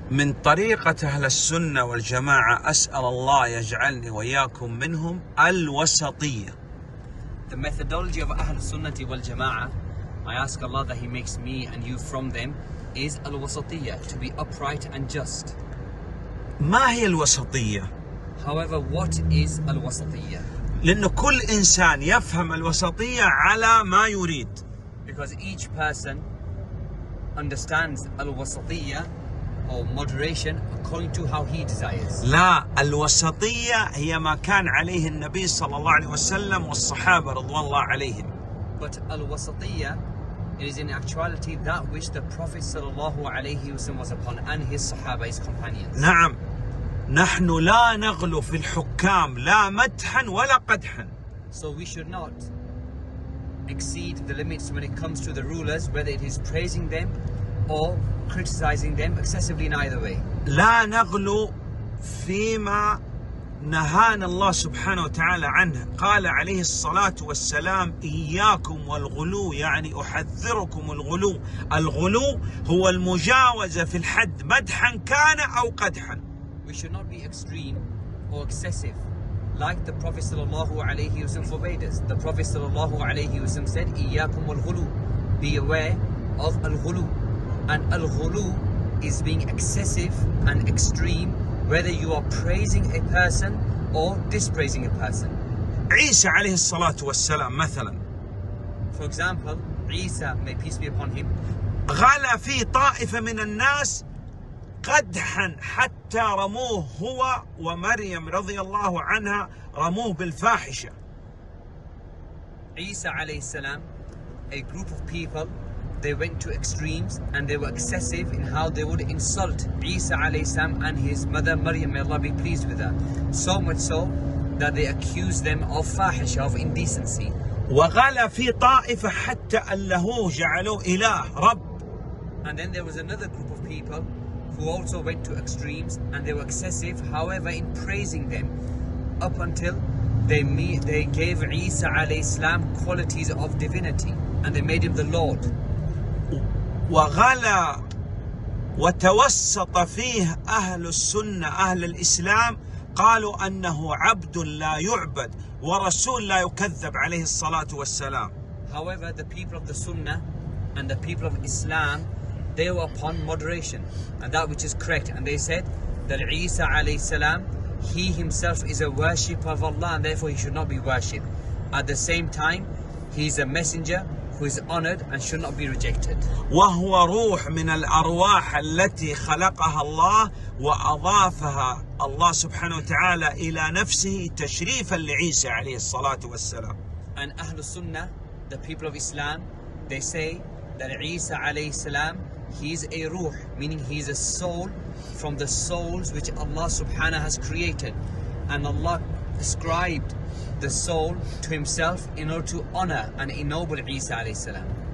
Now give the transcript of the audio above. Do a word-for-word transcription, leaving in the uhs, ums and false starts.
من طريقة أهل السنة والجماعة أسأل الله يجعلني وإياكم منهم الوسطية. The methodology of Ahl Sunnati wal Jama'ah, I ask Allah that He makes me and you from them, is al-wasatiyya, to be upright and just. ما هي الوسطية؟ However, what is al-wasatiyya? لأن كل إنسان يفهم الوسطية على ما يريد. Because each person understands al-wasatiyya or moderation according to how he desires. لا، الوسطية هي ما كان عليه النبي صلى الله عليه وسلم والصحابة رضوان الله عليهم. But al-wasatiyya, it is in actuality that which the Prophet sallallahu alayhi wasallam was upon and his sahaba, his companions. نعم، نحن لا نغلو في الحكام لا مدحا ولا قدحا. So we should not exceed the limits when it comes to the rulers, whether it is praising them or criticizing them excessively in either way. لا نغلو فيما نهانا الله سبحانه وتعالى عنه. قال عليه الصلاة والسلام: إياكم والغلو، يعني أحذركم الغلو. الغلو هو المجاوزة في الحد مدحا كان أو قدحا. We should not be extreme or excessive like the Prophet sallallahu alayhi wasallam forbade us. The Prophet sallallahu alayhi wasallam said, إياكم والغلو, be aware of al-ghulu. And al-ghulu is being excessive and extreme, whether you are praising a person or dispraising a person. عيسى عليه الصلاة والسلام مثلا، For example, Isa, may peace be upon him, غلا في طائفة من الناس قدحا حتى رموه هو ومريم رضي الله عنها، رموه بالفاحشة. Isa alayhi salam, a group of people, they went to extremes and they were excessive in how they would insult Isa alayhi salam and his mother Maryam, may Allah be pleased with her. So much so that they accused them of fahisha, of indecency. وغلا في طائفة حتى ألهوه جعلوه إله رب. And then there was another group of people who also went to extremes and they were excessive, however, in praising them, up until they they gave Isa alayhi salam qualities of divinity and they made him the Lord. وغلا وتوسط فيه أهل السنة أهل الإسلام، قالوا أنه عبد لا يعبد ورسول لا يكذب عليه الصلاة والسلام. However, the people of the Sunnah and the people of Islam, they were upon moderation and that which is correct, and they said that Isa alayhi salam, he himself is a worshipper of Allah and therefore he should not be worshipped. At the same time, he is a messenger who is honored and should not be rejected. وهو روح من الأرواح التي خلقها الله وأضافها الله سبحانه وتعالى إلى نفسه تشريفا لعيسى عليه الصلاة والسلام. And Ahlul Sunnah, the people of Islam, they say that Isa alayhi salam, he is a ruh, meaning he is a soul from the souls which Allah subhanahu has created, and Allah ascribed the soul to himself in order to honor and ennoble Isa alayhi salam.